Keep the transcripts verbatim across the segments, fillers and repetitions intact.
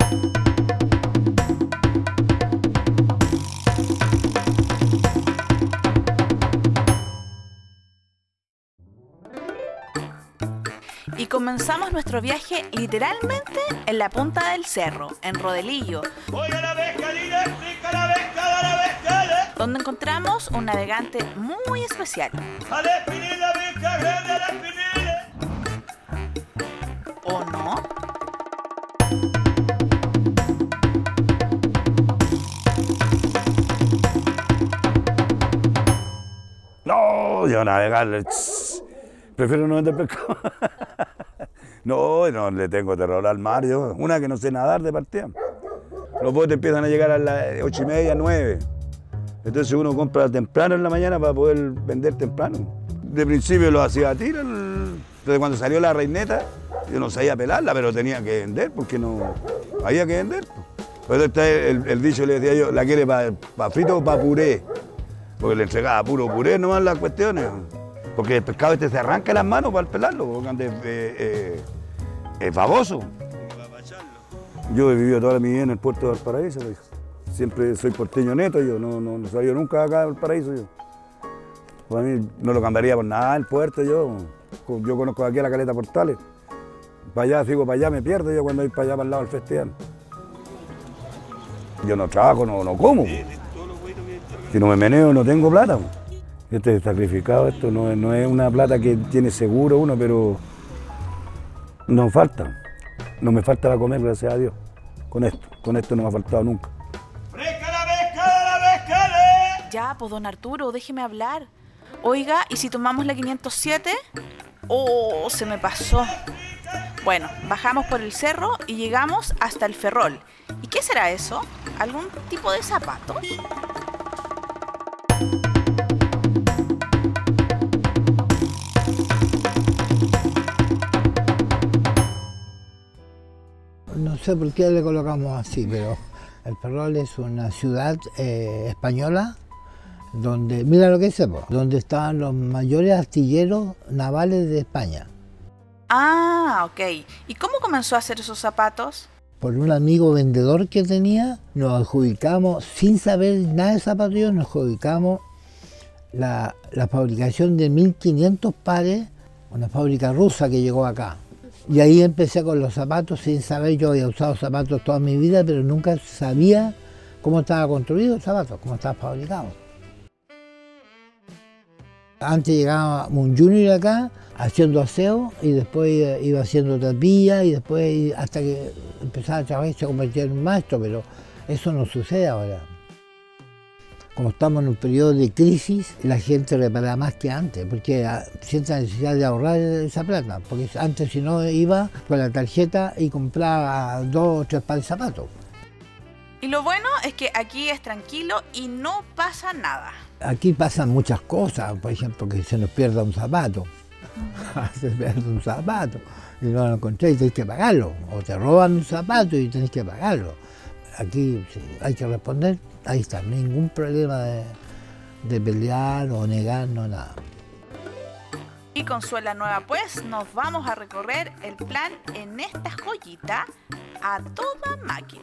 Y comenzamos nuestro viaje literalmente en la punta del cerro, en Rodelillo, donde encontramos un navegante muy especial. ¿O no? No, yo navegar, prefiero no vender pescado. No, no le tengo terror al mar, yo. Una que no sé nadar de partida. Los botes empiezan a llegar a las ocho y media, nueve. Entonces uno compra temprano en la mañana para poder vender temprano. De principio lo hacía a tiro. Entonces cuando salió la reineta, yo no sabía pelarla, pero tenía que vender porque no había que vender. Entonces está el, el dicho, le decía yo, ¿la quiere para pa frito o para puré? Porque le entregaba puro puré nomás las cuestiones. Porque el pescado este se arranca las manos para pelarlo, porque es, eh, eh, es baboso. Yo he vivido toda mi vida en el puerto de Valparaíso. Siempre soy porteño neto, yo no, no, no salí nunca acá de Valparaíso. Yo. Para mí no lo cambiaría por nada el puerto. Yo, yo conozco aquí a la Caleta Portales. Para allá, sigo para allá, me pierdo yo cuando voy para allá, para el lado del festival. Yo no trabajo, no, no como. Si no me meneo, no tengo plata. Este es sacrificado, esto no es, no es una plata que tiene seguro uno, pero nos falta. No me falta para comer, gracias a Dios. Con esto, con esto no me ha faltado nunca. Ya, pues don Arturo, déjeme hablar. Oiga, ¿y si tomamos la quinientos siete? Oh, se me pasó. Bueno, bajamos por el cerro y llegamos hasta el Ferrol. ¿Y qué será eso? ¿Algún tipo de zapato? No sé por qué le colocamos así, pero el Ferrol es una ciudad eh, española donde, mira lo que es, donde estaban los mayores astilleros navales de España. Ah, ok. ¿Y cómo comenzó a hacer esos zapatos? Por un amigo vendedor que tenía, nos adjudicamos, sin saber nada de zapatillas, nos adjudicamos la, la fabricación de mil quinientos pares, una fábrica rusa que llegó acá. Y ahí empecé con los zapatos sin saber, yo había usado zapatos toda mi vida, pero nunca sabía cómo estaba construido el zapato, cómo estaba fabricado. Antes llegaba un junior acá haciendo aseo y después iba haciendo tapilla y después hasta que empezaba a trabajar y se convertía en un maestro, pero eso no sucede ahora. Como estamos en un periodo de crisis, la gente repara más que antes, porque siente la necesidad de ahorrar esa plata, porque antes si no iba con la tarjeta y compraba dos o tres pares de zapatos. Y lo bueno es que aquí es tranquilo y no pasa nada. Aquí pasan muchas cosas, por ejemplo, que se nos pierda un zapato. Se pierde un zapato y no lo encontré y tenés que pagarlo. O te roban un zapato y tenés que pagarlo. Aquí sí, hay que responder, ahí está, ningún problema de, de pelear o negar, no nada. Y con suela nueva pues nos vamos a recorrer el plan en esta joyita a toda máquina.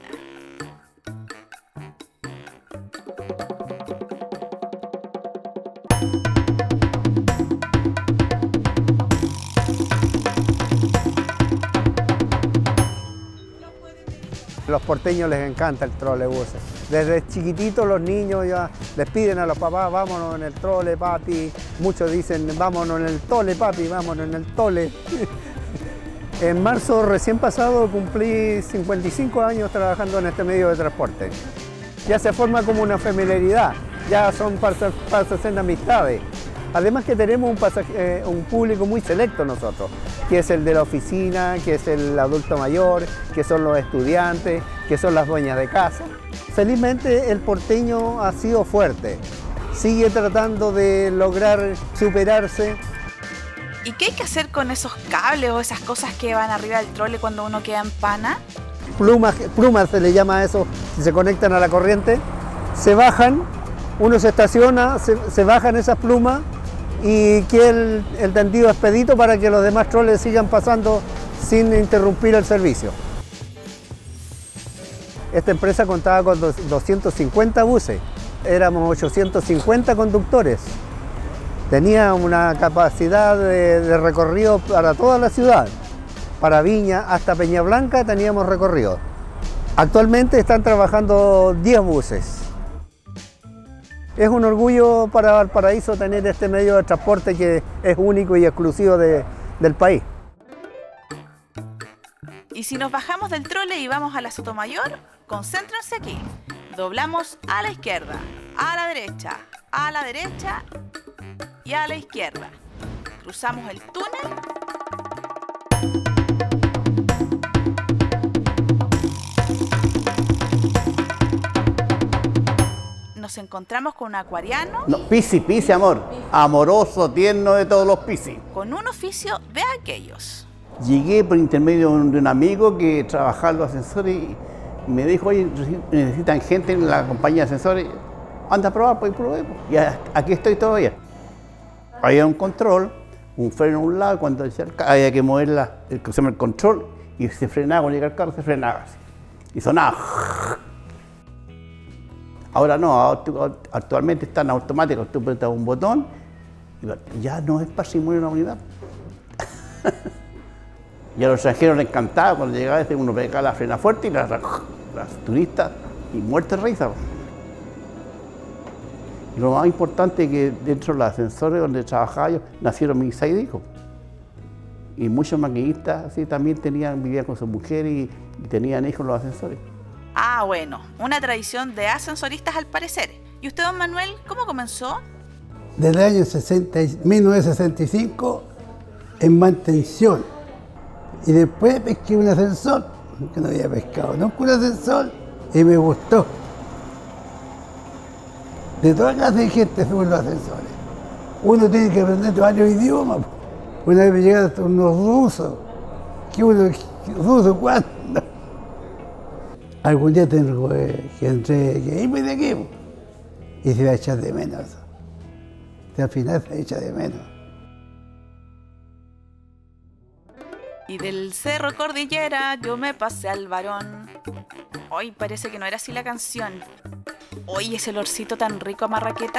Los porteños les encanta el trolebús. Desde chiquititos los niños ya les piden a los papás, vámonos en el trole, papi. Muchos dicen, vámonos en el tole, papi, vámonos en el tole. En marzo recién pasado cumplí cincuenta y cinco años trabajando en este medio de transporte. Ya se forma como una familiaridad, ya son para, para hacer amistades. Además que tenemos un, pasaje, eh, un público muy selecto nosotros, que es el de la oficina, que es el adulto mayor, que son los estudiantes, que son las dueñas de casa. Felizmente el porteño ha sido fuerte, sigue tratando de lograr superarse. ¿Y qué hay que hacer con esos cables o esas cosas que van arriba del trole cuando uno queda en pana? Plumas, plumas se le llama a eso, si se conectan a la corriente, se bajan, uno se estaciona, se, se bajan esas plumas y queda el, el tendido expedito para que los demás troles sigan pasando sin interrumpir el servicio. Esta empresa contaba con doscientos cincuenta buses, éramos ochocientos cincuenta conductores. Tenía una capacidad de, de recorrido para toda la ciudad. Para Viña hasta Peña Blanca teníamos recorrido. Actualmente están trabajando diez buses. Es un orgullo para Valparaíso tener este medio de transporte que es único y exclusivo de, del país. Y si nos bajamos del trole y vamos a la Sotomayor, concéntrense aquí. Doblamos a la izquierda, a la derecha, a la derecha y a la izquierda. Cruzamos el túnel. Nos encontramos con un acuariano. No, Pisi, Pisi, amor. Amoroso, tierno de todos los Pisi. Con un oficio de aquellos. Llegué por intermedio de un amigo que trabajaba en los ascensores y me dijo, oye, necesitan gente en la compañía de ascensores. Anda a probar, pues probemos. Y aquí estoy todavía. Había un control, un freno a un lado, cuando había que mover la, el, el control y se frenaba, cuando llegaba el carro se frenaba así. Y sonaba. Ahora no, actualmente están automáticos, tú apretas un botón y ya no es patrimonio de una unidad. Y a los extranjeros les encantaba cuando llegaba este, uno pegaba la frena fuerte y las, las turistas y muertes de risa. Y lo más importante es que dentro de los ascensores donde trabajaba yo nacieron mis seis hijos. Y muchos maquinistas así también tenían, vivían con sus mujeres y, y tenían hijos en los ascensores. Ah, bueno, una tradición de ascensoristas al parecer. ¿Y usted, don Manuel, cómo comenzó? Desde el año mil novecientos sesenta y cinco en mantención. Y después pesqué un ascensor, que no había pescado nunca un ascensor, y me gustó. De toda clase de gente suben los ascensores. Uno tiene que aprender varios idiomas. Una vez me llegaron hasta unos rusos. ¿Qué uno? ¿Ruso cuándo? Algún día tengo que, que entre, que irme de aquí. Y se va a echar de menos. Y al final se echa de menos. Y del Cerro Cordillera yo me pasé al varón. Hoy parece que no era así la canción. Oye, ese olorcito tan rico a marraqueta.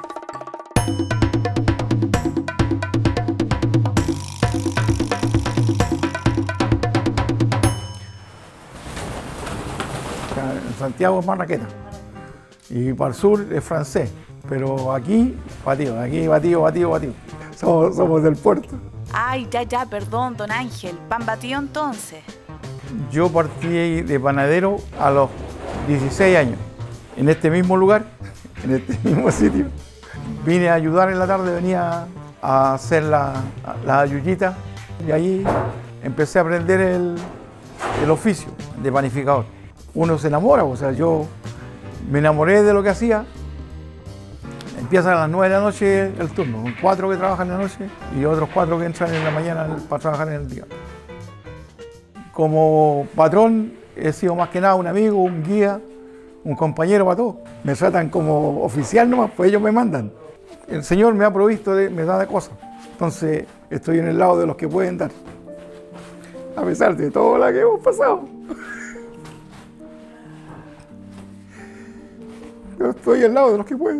En Santiago es marraqueta y para el sur es francés, pero aquí batido, aquí batido, batido, batido. Somos, somos del puerto. Ay, ya, ya, perdón, don Ángel. Pan batido entonces. Yo partí de panadero a los dieciséis años, en este mismo lugar, en este mismo sitio. Vine a ayudar en la tarde, venía a hacer la, la ayuyita y ahí empecé a aprender el, el oficio de panificador. Uno se enamora, o sea, yo me enamoré de lo que hacía. Empieza a las nueve de la noche el turno, con cuatro que trabajan en la noche y otros cuatro que entran en la mañana para trabajar en el día. Como patrón he sido más que nada un amigo, un guía, un compañero para todo. Me tratan como oficial nomás, pues ellos me mandan. El Señor me ha provisto, de, me da de cosas. Entonces estoy en el lado de los que pueden dar. A pesar de todo lo que hemos pasado. Yo estoy al lado de los que pueden.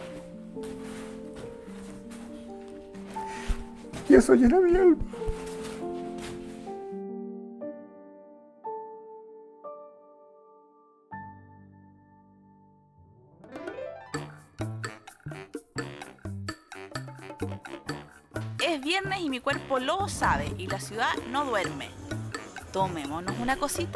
Y eso llena mi alma. Es viernes y mi cuerpo lo sabe y la ciudad no duerme. Tomémonos una cosita.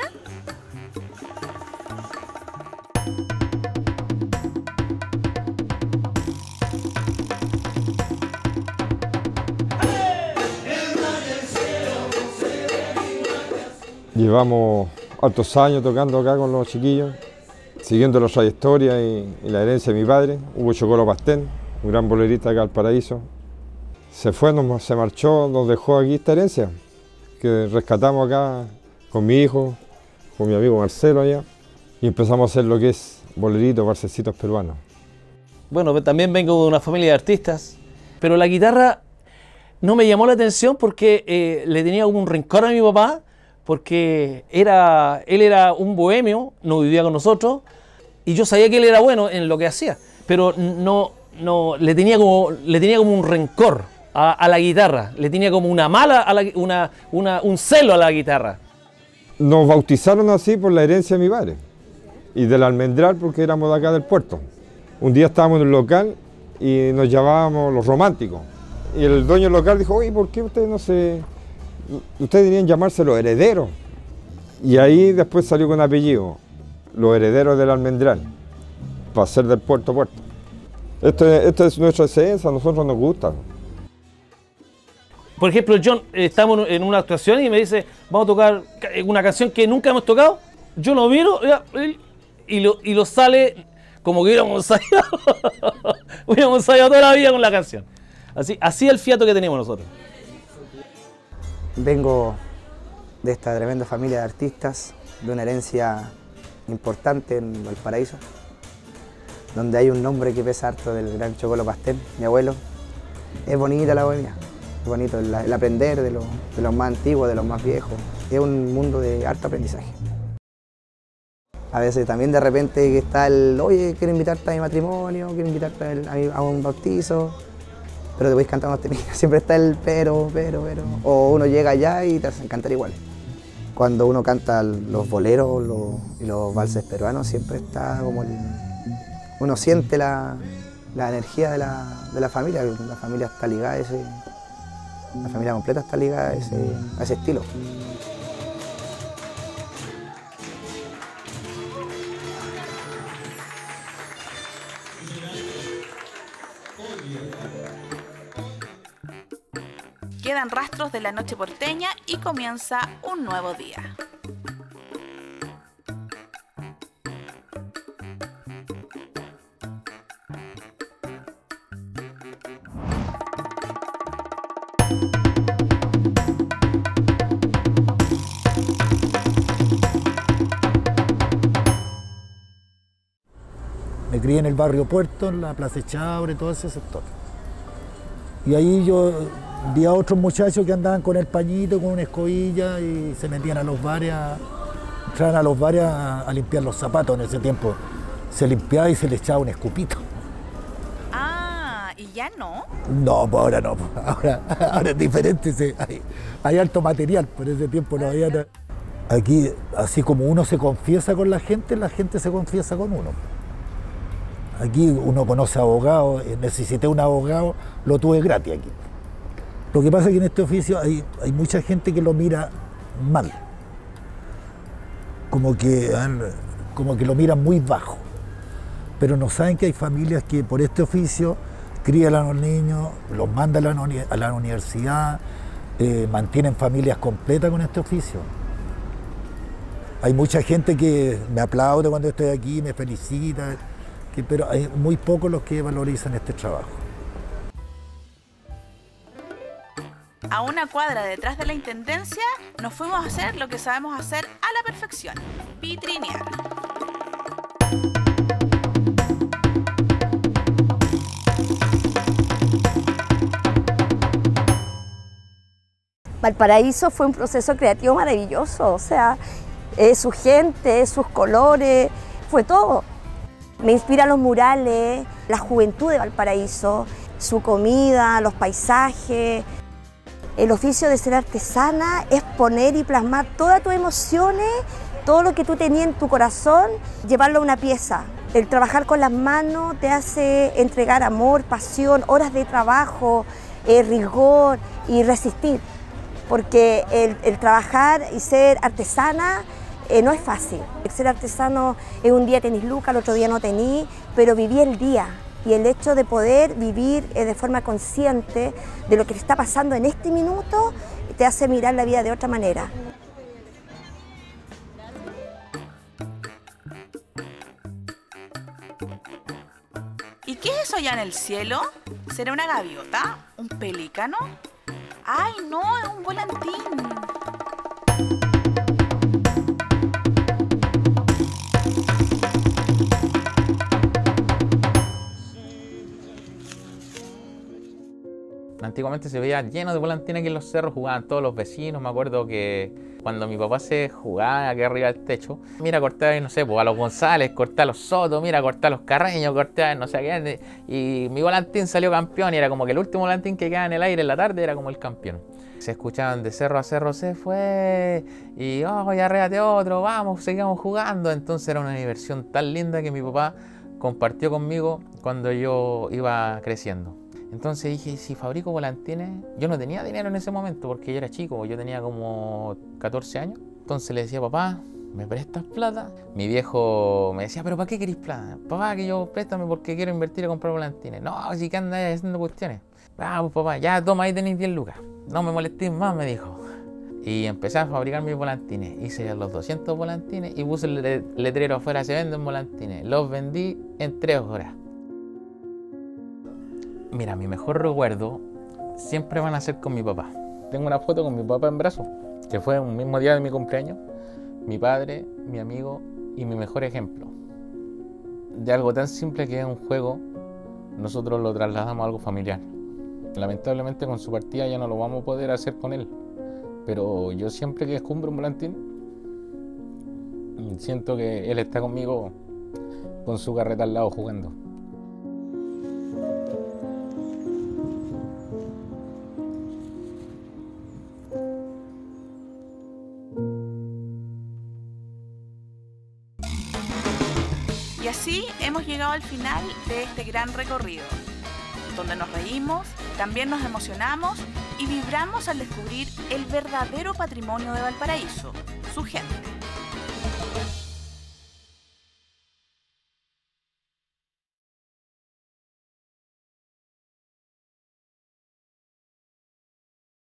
Llevamos hartos años tocando acá con los chiquillos, siguiendo la trayectoria y, y la herencia de mi padre, Hugo Chocolo Pastén, un gran bolerista acá al Paraíso. Se fue, nos, se marchó, nos dejó aquí esta herencia, que rescatamos acá con mi hijo, con mi amigo Marcelo allá, y empezamos a hacer lo que es boleritos, valsecitos peruanos. Bueno, también vengo de una familia de artistas, pero la guitarra no me llamó la atención porque eh, le tenía como un rencor a mi papá, porque era, él era un bohemio, no vivía con nosotros, y yo sabía que él era bueno en lo que hacía, pero no, no le, tenía como, le tenía como un rencor a, a la guitarra, le tenía como una mala, a la, una, una, un celo a la guitarra. Nos bautizaron así por la herencia de mi padre y del almendral porque éramos de acá del puerto. Un día estábamos en el local y nos llamábamos los románticos. Y el dueño del local dijo, oye, ¿por qué ustedes no se... ustedes deberían llamarse los herederos? Y ahí después salió con apellido, los herederos del almendral, para ser del puerto a puerto. Esto, esto es nuestra esencia, a nosotros nos gusta. Por ejemplo, John, eh, estamos en una actuación y me dice, vamos a tocar una canción que nunca hemos tocado. Yo lo miro y lo, y lo sale como que hubiéramos ensayado. hubiéramos ensayado toda la vida con la canción. Así, así el fiato que teníamos nosotros. Vengo de esta tremenda familia de artistas, de una herencia importante en Valparaíso, donde hay un nombre que pesa harto del gran Chocolo Pastel, mi abuelo. Es bonita la bohemia. Es bonito el, el aprender de, lo, de los más antiguos, de los más viejos. Es un mundo de harto aprendizaje. A veces también de repente que está el, oye, quiero invitarte a mi matrimonio, quiero invitarte a, el, a, mi, a un bautizo, pero te voy cantando este niño. Siempre está el pero, pero, pero. O uno llega allá y te hacen cantar igual. Cuando uno canta los boleros los, y los valses peruanos, siempre está como el, uno siente la, la energía de la, de la familia. La familia está ligada a ese... La familia completa está ligada a ese, a ese estilo. Quedan rastros de la noche porteña y comienza un nuevo día. Me crié en el barrio Puerto, en la Plaza Chabre, todo ese sector. Y ahí yo vi a otros muchachos que andaban con el pañito, con una escobilla y se metían a los bares, a, entraban a los bares a, a limpiar los zapatos. En ese tiempo se limpiaba y se le echaba un escupito. Ah, ¿y ya no? No, pues ahora no, ahora, ahora es diferente, se, hay, hay alto material, por ese tiempo no había nada. Aquí, así como uno se confiesa con la gente, la gente se confiesa con uno. Aquí uno conoce abogados, necesité un abogado, lo tuve gratis aquí. Lo que pasa es que en este oficio hay, hay mucha gente que lo mira mal, como que, como que lo miran muy bajo, pero no saben que hay familias que por este oficio crían a los niños, los mandan a la, a la universidad, eh, mantienen familias completas con este oficio. Hay mucha gente que me aplaude cuando estoy aquí, me felicita, que, pero hay muy pocos los que valorizan este trabajo. A una cuadra detrás de la intendencia nos fuimos a hacer lo que sabemos hacer a la perfección: vitrinear. Valparaíso fue un proceso creativo maravilloso, o sea, eh, su gente, sus colores, fue todo. Me inspiran los murales, la juventud de Valparaíso, su comida, los paisajes. El oficio de ser artesana es poner y plasmar todas tus emociones, todo lo que tú tenías en tu corazón, llevarlo a una pieza. El trabajar con las manos te hace entregar amor, pasión, horas de trabajo, eh, rigor y resistir. Porque el, el trabajar y ser artesana eh, no es fácil. El ser artesano es un día tenés lucas, el otro día no tenés, pero viví el día. Y el hecho de poder vivir eh, de forma consciente de lo que te está pasando en este minuto te hace mirar la vida de otra manera. ¿Y qué es eso allá en el cielo? ¿Será una gaviota? ¿Un pelícano? ¡Ay, no! ¡Es un volantín! Antiguamente se veía lleno de volantines aquí en los cerros, jugaban todos los vecinos. Me acuerdo que Cuando mi papá se jugaba aquí arriba del techo, mira, cortaba, no sé, pues a los González, cortaba a los Soto, mira, cortaba a los Carreños, cortaba no sé qué. Y mi volantín salió campeón y era como que el último volantín que quedaba en el aire en la tarde era como el campeón. Se escuchaban de cerro a cerro, se fue, y oh, ya arréate otro, vamos, seguimos jugando. Entonces era una diversión tan linda que mi papá compartió conmigo cuando yo iba creciendo. Entonces dije, si fabrico volantines, yo no tenía dinero en ese momento porque yo era chico, yo tenía como catorce años. Entonces le decía, papá, ¿me prestas plata? Mi viejo me decía, ¿pero para qué querés plata? Papá, que yo préstame porque quiero invertir a comprar volantines. No, si que andas haciendo cuestiones. Ah, pues papá, ya toma, ahí tenéis diez lucas. No me molestéis más, me dijo. Y empecé a fabricar mis volantines. Hice los doscientos volantines y puse el letrero afuera, se venden volantines. Los vendí en tres horas. Mira, mi mejor recuerdo siempre van a ser con mi papá. Tengo una foto con mi papá en brazos, que fue un mismo día de mi cumpleaños. Mi padre, mi amigo y mi mejor ejemplo. De algo tan simple que es un juego, nosotros lo trasladamos a algo familiar. Lamentablemente con su partida ya no lo vamos a poder hacer con él. Pero yo siempre que escumbro un volantín, siento que él está conmigo con su carreta al lado jugando. Y así hemos llegado al final de este gran recorrido, donde nos reímos, también nos emocionamos y vibramos al descubrir el verdadero patrimonio de Valparaíso, su gente.